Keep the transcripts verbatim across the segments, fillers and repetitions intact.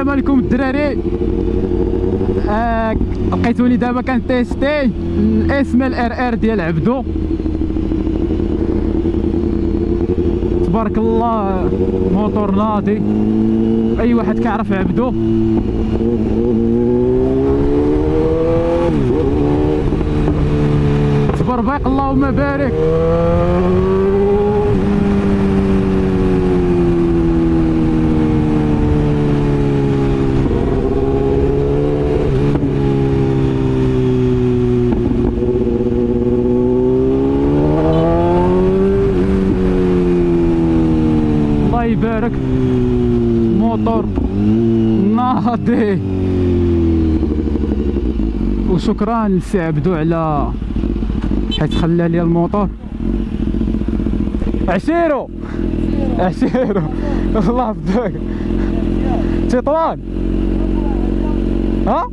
السلام عليكم الدراري. آه لقيتوني دابا كنتيستي الاسم الار ار ديال عبدو. تبارك الله موتور ناضي، اي واحد كيعرف عبدو. تبربيق اللهم بارك. الله يبارك، موتور ناضي. وشكرا لسي عبدو على حيت خلى لي الموتور. عشيرو عشيرو الله يفضلك. تطوان ها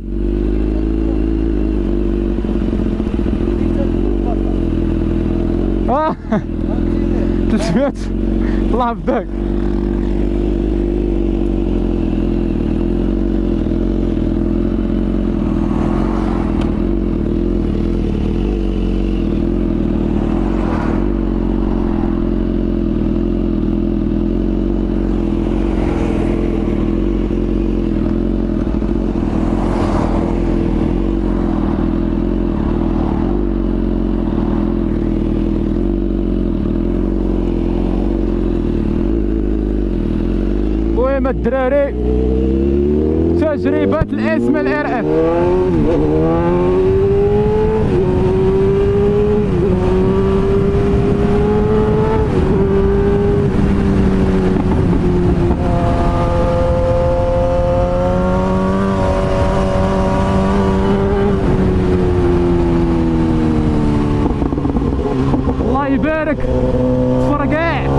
اه ثلاثمية الله يفضلك. المهم الدراري، تجربة الاسم الار اف. الله يبارك، فرقاع.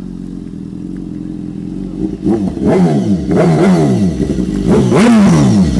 Vroom, vroom, vroom, vroom, vroom.